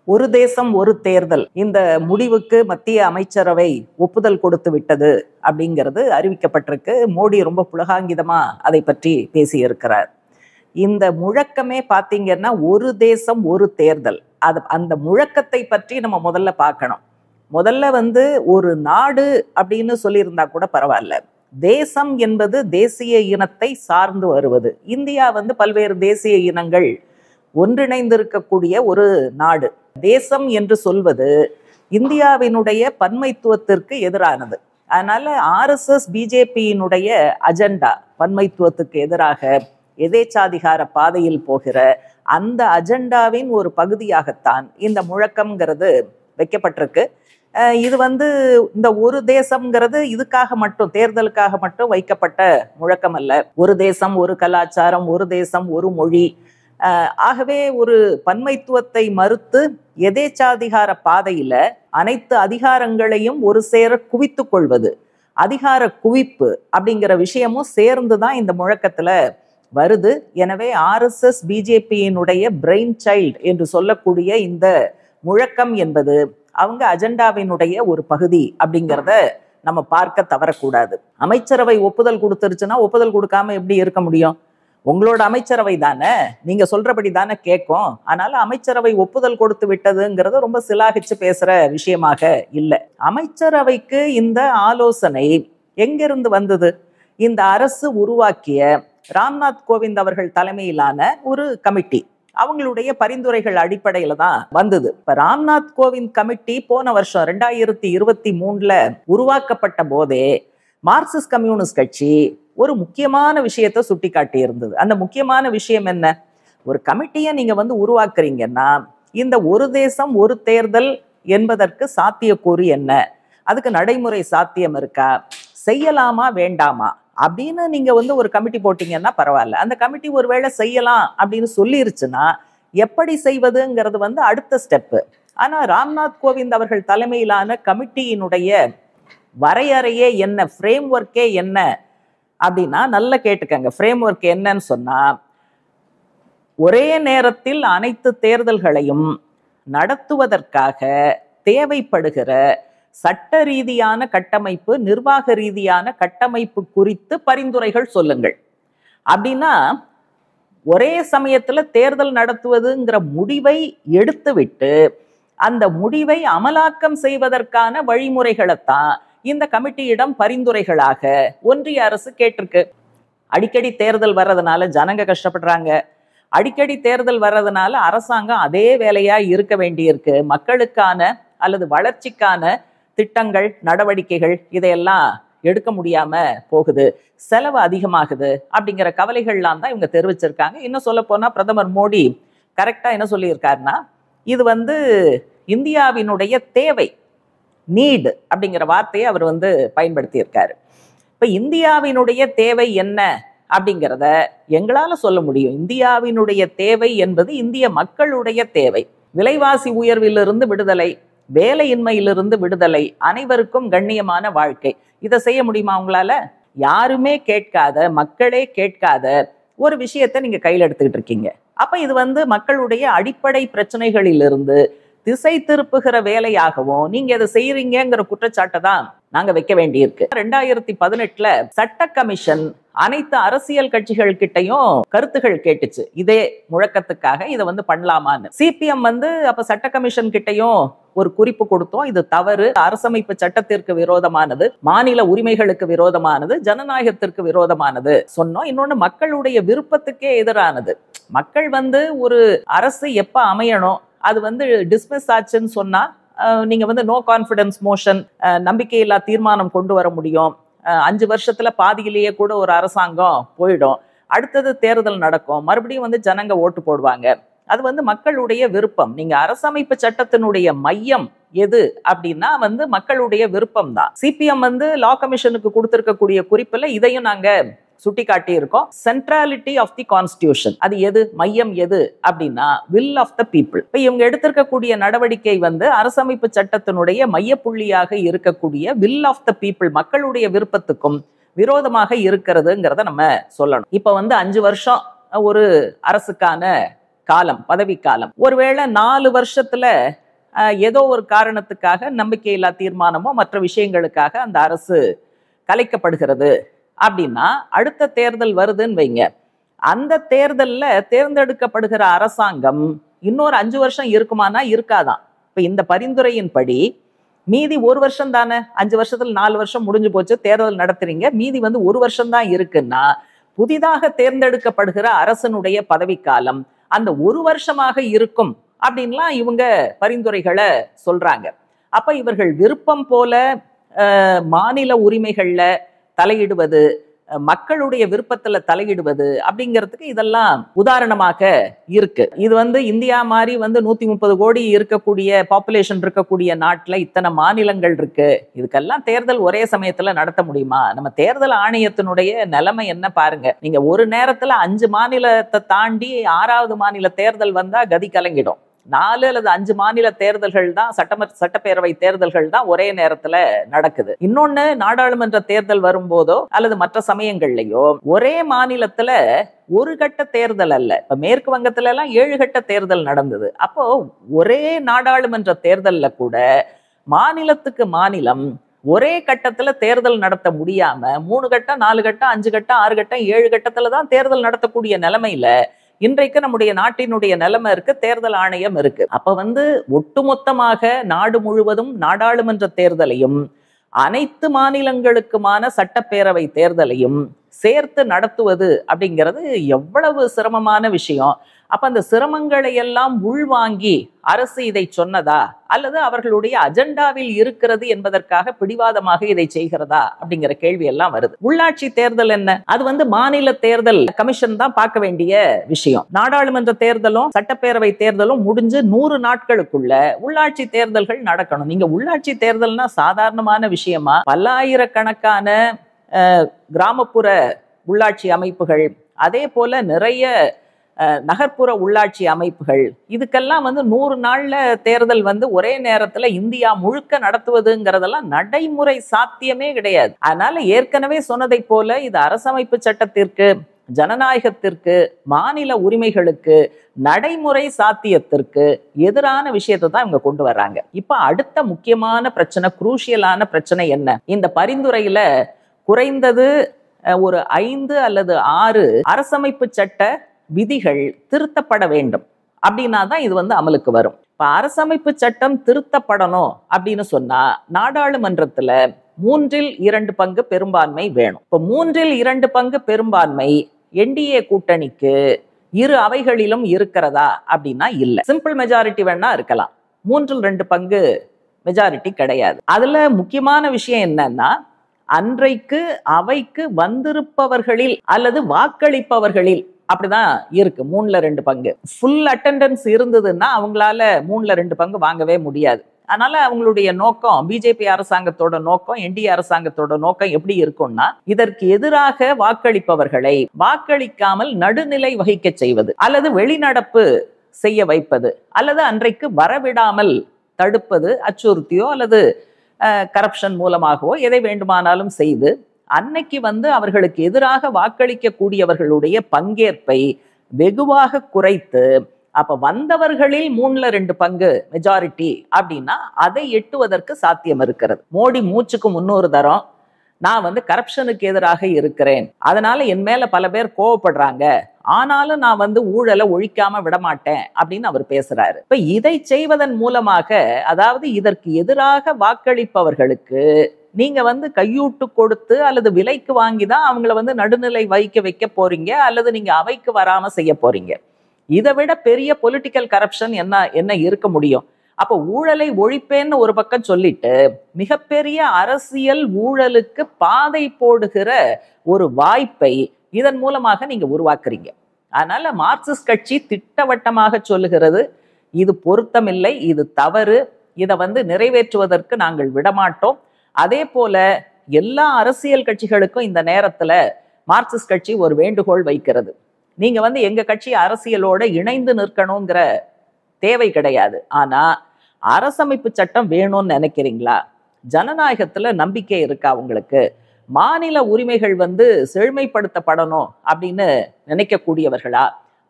ஒரு தேசம் ஒரு தேர்தல் இந்த முடிவுக்கு மத்திய அமைச்சரவை ஒப்புதல் கொடுத்து விட்டது அப்படிங்கிறது அறிவிக்கப்பட்டிருக்கு. மோடி ரொம்ப புலகாங்கிதமா அதை பற்றி பேசியிருக்கிறார். இந்த முழக்கமே பார்த்தீங்கன்னா ஒரு தேசம் ஒரு தேர்தல். அந்த முழக்கத்தை பற்றி நம்ம முதல்ல பார்க்கணும். முதல்ல ஒரு நாடு அப்படின்னு சொல்லியிருந்தா கூட பரவாயில்ல. தேசம் என்பது தேசிய இனத்தை சார்ந்து வருவது. இந்தியா பல்வேறு தேசிய இனங்கள் ஒன்றிணைந்திருக்கக்கூடிய ஒரு நாடு. தேசம் என்று சொல்வது இந்தியாவினுடைய பன்மைத்துவத்திற்கு எதிரானது. அதனால RSS பிஜேபியினுடைய அஜெண்டா பன்மைத்துவத்துக்கு எதிராக எதேச்சாதிகார பாதையில் போகிற அந்த அஜெண்டாவின் ஒரு பகுதியாகத்தான் இந்த முழக்கம்ங்கிறது வைக்கப்பட்டிருக்கு. இது இந்த ஒரு தேசம்ங்கிறது இதுக்காக மட்டும், தேர்தலுக்காக மட்டும் வைக்கப்பட்ட முழக்கம் அல்ல. ஒரு தேசம் ஒரு கலாச்சாரம், ஒரு தேசம் ஒரு மொழி. ஆகவே ஒரு பன்மைத்துவத்தை மறுத்து எதேச்சாதிகார பாதையில அனைத்து அதிகாரங்களையும் ஒரு சேர குவித்து கொள்வது, அதிகார குவிப்பு அப்படிங்கிற விஷயமும் சேர்ந்துதான் இந்த முழக்கத்துல வருது. எனவே RSS பிஜேபியினுடைய பிரெயின் சைல்டு என்று சொல்லக்கூடிய இந்த முழக்கம் என்பது அவங்க அஜெண்டாவினுடைய ஒரு பகுதி அப்படிங்கிறத நம்ம பார்க்க தவறக்கூடாது. அமைச்சரவை ஒப்புதல் கொடுத்துருச்சுன்னா ஒப்புதல் கொடுக்காம எப்படி இருக்க முடியும்? உங்களோட அமைச்சரவை தானே, நீங்க சொல்றபடி தானே கேட்கும். அதனால அமைச்சரவை ஒப்புதல் கொடுத்து விட்டதுங்கிறது ரொம்ப சிலாகிச்சு பேசுற விஷயமாக இல்லை. அமைச்சரவைக்கு இந்த ஆலோசனை எங்கிருந்து வந்தது? இந்த அரசு உருவாக்கிய ராம்நாத் கோவிந்த் அவர்கள் தலைமையிலான ஒரு கமிட்டி, அவங்களுடைய பரிந்துரைகள் அடிப்படையில தான் வந்தது. இப்ப ராம்நாத் கோவிந்த் கமிட்டி போன வருஷம் 2023 உருவாக்கப்பட்ட போதே மார்க்சிஸ்ட் கம்யூனிஸ்ட் கட்சி ஒரு முக்கியமான விஷயத்தை சுட்டி காட்டி இருந்தது. அந்த முக்கியமான விஷயம் என்ன? ஒரு கமிட்டியை நீங்க உருவாக்குறீங்கன்னா இந்த ஒரு தேசம் ஒரு தேர்தல் என்பதற்கு சாத்தியக்கூறு என்ன, அதுக்கு நடைமுறை சாத்தியம் இருக்கா, செய்யலாமா வேண்டாமா அப்படின்னு நீங்க ஒரு கமிட்டி போட்டீங்கன்னா பரவாயில்ல. அந்த கமிட்டி ஒருவேளை செய்யலாம் அப்படின்னு சொல்லிருச்சுன்னா எப்படி செய்வதுங்கிறது அடுத்த ஸ்டெப்பு. ஆனா ராம்நாத் கோவிந்த் அவர்கள் தலைமையிலான கமிட்டியினுடைய வரையறையே என்ன, ஃப்ரேம் ஒர்க்கே என்ன அப்படின்னா, நல்லா கேட்டுக்கங்க. ஃப்ரேம் ஒர்க் என்னன்னு சொன்னா, ஒரே நேரத்தில் அனைத்து தேர்தல்களையும் நடத்துவதற்காக தேவைப்படுகிற சட்ட ரீதியான கட்டமைப்பு, நிர்வாக ரீதியான கட்டமைப்பு குறித்து பரிந்துரைகள் சொல்லுங்கள். அப்படின்னா ஒரே சமயத்துல தேர்தல் நடத்துவதுங்கிற முடிவை எடுத்துவிட்டு அந்த முடிவை அமலாக்கம் செய்வதற்கான வழிமுறைகளைத்தான் இந்த கமிட்டியிடம் பரிந்துரைகளாக ஒன்றிய அரசு கேட்டிருக்கு. அடிக்கடி தேர்தல் வர்றதுனால ஜனங்க கஷ்டப்படுறாங்க. அடிக்கடி தேர்தல் வர்றதுனால அரசாங்கம் அதே வேலையா இருக்க வேண்டியிருக்கு. மக்களுக்கான அல்லது வளர்ச்சிக்கான திட்டங்கள், நடவடிக்கைகள் இதையெல்லாம் எடுக்க முடியாம போகுது, செலவு அதிகமாகுது அப்படிங்கிற கவலைகள்லாம் தான் இவங்க தெரிவிச்சிருக்காங்க. இன்னும் சொல்ல போனா பிரதமர் மோடி கரெக்டா என்ன சொல்லியிருக்காருன்னா, இது இந்தியாவினுடைய தேவை, நீடு அப்படிங்கிற வார்த்தையை அவர் பயன்படுத்தி இருக்காரு. இப்ப இந்தியாவினுடைய தேவை என்ன அப்படிங்கிறத எங்களால சொல்ல முடியும். இந்தியாவினுடைய தேவை என்பது இந்திய மக்களுடைய தேவை. விலைவாசி உயர்விலிருந்து விடுதலை, வேலையின்மையிலிருந்து விடுதலை, அனைவருக்கும் கண்ணியமான வாழ்க்கை. இதை செய்ய முடியுமா உங்களால? யாருமே கேட்காத, மக்களே கேட்காத ஒரு விஷயத்தை நீங்க கையில் எடுத்துக்கிட்டு இருக்கீங்க. அப்ப இது மக்களுடைய அடிப்படை பிரச்சனைகளிலிருந்து திசை திருப்புகிற வேலையாகவும் நீங்க இதை செய்யறீங்கிற குற்றச்சாட்டை தான் நாங்க வைக்க வேண்டியிருக்கு. 2018 சட்ட கமிஷன் அனைத்து அரசியல் கட்சிகள் கிட்டையும் கருத்துகள் கேட்டுச்சு இதே முழக்கத்துக்காக. இதை பண்ணலாமான்னு சிபிஎம் அப்ப சட்ட கமிஷன் கிட்டையும் ஒரு குறிப்பு கொடுத்தோம். இது தவறு, அரசமைப்பு சட்டத்திற்கு விரோதமானது, மாநில உரிமைகளுக்கு விரோதமானது, ஜனநாயகத்திற்கு விரோதமானது சொன்னோம். இன்னொன்னு மக்களுடைய விருப்பத்துக்கே எதிரானது. மக்கள் ஒரு அரசு எப்ப அமையணும், அது டிஸ்மிஸ் ஆச்சுன்னு சொன்னா நீங்க நோ கான்ஃபிடன்ஸ் மோஷன், நம்பிக்கையில்லா தீர்மானம் கொண்டு வர முடியும். 5 வருஷத்துல பாதியிலேயே கூட ஒரு அரசாங்கம் போயிடும். அடுத்தது தேர்தல் நடக்கும், மறுபடியும் ஜனங்க ஓட்டு போடுவாங்க. அது மக்களுடைய விருப்பம். நீங்க அரசமைப்பு சட்டத்தினுடைய மையம் எது அப்படின்னா மக்களுடைய விருப்பம் தான். சிபிஎம் லா கமிஷனுக்கு கொடுத்திருக்கக்கூடிய குறிப்புல இதையும் நாங்க சுட்டி காட்டி இருக்கோம். சென்ட்ராலிட்டி ஆஃப் தி கான்ஸ்டிடியூஷன், அது எது, மையம் எது அப்படின்னா வில் ஆஃப் த பீப்புள். இப்ப இவங்க எடுத்திருக்கக்கூடிய நடவடிக்கை அரசமைப்பு சட்டத்தினுடைய மையப்புள்ளியாக இருக்கக்கூடிய வில் ஆஃப் த பீப்புள், மக்களுடைய விருப்பத்துக்கும் விரோதமாக இருக்கிறதுங்கிறத நம்ம சொல்லணும். இப்ப 5 வருஷம் ஒரு அரசுக்கான காலம், பதவி காலம். ஒருவேளை 4 வருஷத்துல ஏதோ ஒரு காரணத்துக்காக நம்பிக்கையில்லா தீர்மானமோ மற்ற விஷயங்களுக்காக அந்த அரசு கலைக்கப்படுகிறது அப்படின்னா அடுத்த தேர்தல் வருதுன்னு வைங்க. அந்த தேர்தல்ல தேர்ந்தெடுக்கப்படுகிற அரசாங்கம் இன்னொரு 5 வருஷம் இருக்குமானா இருக்காதான். இப்ப இந்த பரிந்துரையின்படி மீதி 1 வருஷம் தானே, 5 வருஷத்துல 4 வருஷம் முடிஞ்சு போச்சு, தேர்தல் நடத்துறீங்க, மீதி 1 வருஷம் தான் இருக்குன்னா புதிதாக தேர்ந்தெடுக்கப்படுகிற அரசனுடைய பதவிக்காலம் அந்த 1 வருஷமாக இருக்கும் அப்படின்லாம் இவங்க பரிந்துரைகளை சொல்றாங்க. அப்ப இவர்கள் விருப்பம் போல மாநில உரிமைகள்ல தலையிடுவது, மக்களுடைய விருப்பத்துல தலையிடுவது அப்படிங்கிறதுக்கு இதெல்லாம் உதாரணமாக இருக்கு. இது இந்தியா மாதிரி 130 கோடி இருக்கக்கூடிய பாப்புலேஷன் இருக்கக்கூடிய நாட்டுல இத்தனை மாநிலங்கள் இருக்கு. இதுக்கெல்லாம் தேர்தல் ஒரே சமயத்துல நடத்த முடியுமா? நம்ம தேர்தல் ஆணையத்தினுடைய நிலைமை என்ன பாருங்க. நீங்க ஒரு நேரத்துல 5 மாநிலத்தை தாண்டி 6வது மாநில தேர்தல் வந்தா கதி கலங்கிடும். 4 அல்லது 5 மாநில தேர்தல்கள் தான், சட்டப்பேரவை தேர்தல்கள் தான் ஒரே நேரத்துல நடக்குது. இன்னொன்னு, நாடாளுமன்ற தேர்தல் வரும்போதோ அல்லது மற்ற சமயங்கள்லயோ ஒரே மாநிலத்துல ஒரு கட்ட தேர்தல் அல்ல. இப்ப மேற்கு வங்கத்துல எல்லாம் 7 கட்ட தேர்தல் நடந்தது. அப்போ ஒரே நாடாளுமன்ற தேர்தல்ல கூட மாநிலத்துக்கு மாநிலம் ஒரே கட்டத்துல தேர்தல் நடத்த முடியாம 3 கட்டம், 4 கட்டம், 5 கட்டம், 6 கட்டம், 7 கட்டத்துல தான் தேர்தல் நடத்தக்கூடிய நிலைமையில இன்றைக்கு நம்முடைய நாட்டினுடைய நிலைமை இருக்கு, தேர்தல் ஆணையம் இருக்கு. அப்ப ஒட்டுமொத்தமாக நாடு முழுவதும் நாடாளுமன்ற தேர்தலையும் அனைத்து மாநிலங்களுக்குமான சட்டப்பேரவை தேர்தலையும் சேர்த்து நடத்துவது அப்படிங்கிறது எவ்வளவு சிரமமான விஷயம். அப்ப அந்த சிரமங்களை எல்லாம் உள்வாங்கி அரசு இதை சொன்னதா அல்லது அவர்களுடைய அஜெண்டாவில் இருக்கிறது என்பதற்காக பிடிவாதமாக இதை செய்கிறதா அப்படிங்கிற கேள்வி எல்லாம் வருது. உள்ளாட்சி தேர்தல் என்ன? அது மாநில தேர்தல் கமிஷன் தான் பார்க்க வேண்டிய விஷயம். நாடாளுமன்ற தேர்தலும் சட்டப்பேரவை தேர்தலும் முடிஞ்சு 100 நாட்களுக்குள்ள உள்ளாட்சி தேர்தல்கள் நடக்கணும். நீங்க உள்ளாட்சி தேர்தல்னா சாதாரணமான விஷயமா? பல்லாயிரக்கணக்கான கிராமப்புற உள்ளாட்சி அமைப்புகள், அதே போல நிறைய நகர்ப்புற உள்ளாட்சி அமைப்புகள், இதுக்கெல்லாம் 100 நாள்ல தேர்தல் ஒரே நேரத்துல இந்தியா முழுக்க நடத்துவதுங்கிறதெல்லாம் நடைமுறை சாத்தியமே கிடையாது. அதனால ஏற்கனவே சொன்னதை போல இது அரசமைப்பு சட்டத்திற்கு, ஜனநாயகத்திற்கு, மாநில உரிமைகளுக்கு, நடைமுறை சாத்தியத்திற்கு எதிரான விஷயத்தை தான் இவங்க கொண்டு வர்றாங்க. இப்ப அடுத்த முக்கியமான பிரச்சனை, குரூஷியலான பிரச்சனை என்ன? இந்த பரிந்துரையில குறைந்தது ஒரு 5 அல்லது 6 அரசமைப்பு சட்ட விதிகள் திருத்தப்பட வேண்டும் அப்படின்னா தான் இது அமலுக்கு வரும். இப்ப அரசமைப்பு சட்டம் திருத்தப்படணும் அப்படின்னு சொன்னா நாடாளுமன்றத்துல 3/2 பங்கு பெரும்பான்மை வேணும். இப்ப 3/2 பங்கு பெரும்பான்மை என்டிஏ கூட்டணிக்கு 2 அவைகளிலும் இருக்கிறதா அப்படின்னா இல்ல. சிம்பிள் மெஜாரிட்டி வேணா இருக்கலாம், 3/2 பங்கு மெஜாரிட்டி கிடையாது. அதுல முக்கியமான விஷயம் என்னன்னா, அன்றைக்கு அவைக்கு வந்திருப்பவர்களில் அல்லது வாக்களிப்பவர்களில் அப்படிதான் இருக்கு 3/2 பங்கு. ஃபுல் அட்டெண்டன்ஸ் இருந்ததுன்னா அவங்களால 3/2 பங்கு வாங்கவே முடியாது. அதனால அவங்களுடைய நோக்கம், பிஜேபி அரசாங்கத்தோட நோக்கம், என்டிஏ அரசாங்கத்தோட நோக்கம் எப்படி இருக்கும்னா, இதற்கு எதிராக வாக்களிப்பவர்களை வாக்களிக்காமல் நடுநிலை வகிக்க செய்வது, அல்லது வெளிநடப்பு செய்ய வைப்பது, அல்லது அன்றைக்கு வரவிடாமல் தடுப்பது, அச்சுறுத்தியோ அல்லது கரப்ஷன் மூலமாகவோ எதை வேண்டுமானாலும் செய்து அன்னைக்கு அவர்களுக்கு எதிராக வாக்களிக்க கூடியவர்களுடைய பங்கேற்பை வெகுவாக குறைத்து, அப்ப வந்தவர்களில் 3/2 பங்கு மெஜாரிட்டி அப்படின்னா அதை எட்டுவதற்கு சாத்தியம் இருக்கிறது. மோடி மூச்சுக்கு 300 தரம் நான் கரப்ஷனுக்கு எதிராக இருக்கிறேன், அதனால என் மேல பல பேர் கோவப்படுறாங்க, ஆனாலும் நான் ஊழலை ஒழிக்காம விடமாட்டேன் அப்படின்னு அவர் பேசுறாரு. இப்ப இதை செய்வதன் மூலமாக, அதாவது இதற்கு எதிராக வாக்களிப்பவர்களுக்கு நீங்க கையூட்டு கொடுத்து அல்லது விலைக்கு வாங்கிதான் அவங்கள நடுநிலை வைக்க போறீங்க, அல்லது நீங்க அவைக்கு வராம செய்ய போறீங்க. இதை விட பெரிய பொலிட்டிக்கல் கரப்ஷன் என்ன இருக்க முடியும்? அப்ப ஊழலை ஒழிப்பேன்னு ஒரு பக்கம் சொல்லிட்டு மிகப்பெரிய அரசியல் ஊழலுக்கு பாதை போடுகிற ஒரு வாய்ப்பை இதன் மூலமாக நீங்க உருவாக்குறீங்க. அதனால மார்க்சிஸ்ட் கட்சி திட்டவட்டமாக சொல்லுகிறது, இது பொருத்தமில்லை, இது தவறு, இதை நிறைவேற்றுவதற்கு நாங்கள் விடமாட்டோம். அதே போல எல்லா அரசியல் கட்சிகளுக்கும் இந்த நேரத்துல மார்க்சிஸ்ட் கட்சி ஒரு வேண்டுகோள் வைக்கிறது. நீங்க எங்க கட்சி அரசியலோட இணைந்து நிற்கணுங்கிற தேவை கிடையாது, ஆனா அரசமைப்பு சட்டம் வேணும்னு நினைக்கிறீங்களா? ஜனநாயகத்துல நம்பிக்கை இருக்கா உங்களுக்கு? மாநில உரிமைகள் செழுமைப்படுத்தப்படணும் அப்படின்னு நினைக்கக்கூடியவர்களா?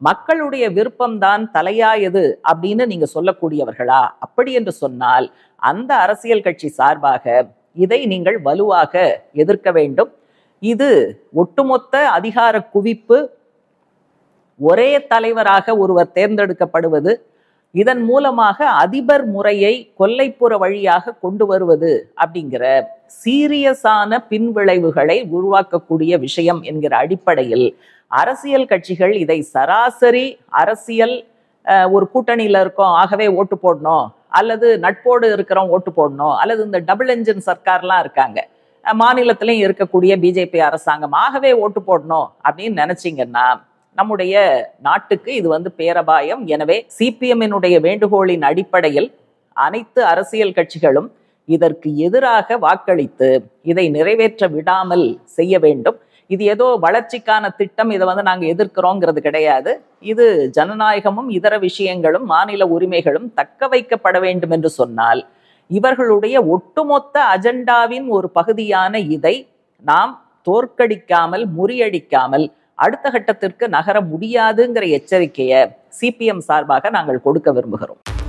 மக்களுடைய விருப்பம்தான் தலையாயது அப்படின்னு நீங்க சொல்லக்கூடியவர்களா? அப்படி என்று சொன்னால் அந்த அரசியல் கட்சி சார்பாக இதை நீங்கள் வலுவாக எதிர்க்க வேண்டும். இது ஒட்டுமொத்த அதிகார குவிப்பு, ஒரே தலைவராக ஒருவர் தேர்ந்தெடுக்கப்படுவது, இதன் மூலமாக அதிபர் முறையை கொல்லைப்புற வழியாக கொண்டு வருவது அப்படிங்கிற சீரியஸான பின்விளைவுகளை உருவாக்கக்கூடிய விஷயம் என்கிற அடிப்படையில் அரசியல் கட்சிகள் இதை சராசரி அரசியல் ஒரு கூட்டணியில இருக்கோம் ஆகவே ஓட்டு போடணும், அல்லது நட்போடு இருக்கிறோம் ஓட்டு போடணும், அல்லது இந்த டபுள் என்ஜின் சர்க்கார்லாம் இருக்காங்க மாநிலத்திலையும் இருக்கக்கூடிய பிஜேபி அரசாங்கம் ஆகவே ஓட்டு போடணும் அப்படின்னு நினைச்சீங்கன்னா நம்முடைய நாட்டுக்கு இது பேரபாயம். எனவே சிபிஎம்மினுடைய வேண்டுகோளின் அடிப்படையில் அனைத்து அரசியல் கட்சிகளும் இதற்கு எதிராக வாக்களித்து இதை நிறைவேற்ற விடாமல் செய்ய வேண்டும். இது ஏதோ வளர்ச்சிக்கான திட்டம், இதை நாங்க எதிர்க்கிறோங்கிறது கிடையாது. இது ஜனநாயகமும் இதர விஷயங்களும் மாநில உரிமைகளும் தக்க வைக்கப்பட வேண்டும் என்று சொன்னால் இவர்களுடைய ஒட்டுமொத்த அஜெண்டாவின் ஒரு பகுதியான இதை நாம் தோற்கடிக்காமல் முறியடிக்காமல் அடுத்த கட்டத்திற்கு நகர முடியாதுங்கிற எச்சரிக்கையை சிபிஎம் சார்பாக நாங்கள் கொடுக்க விரும்புகிறோம்.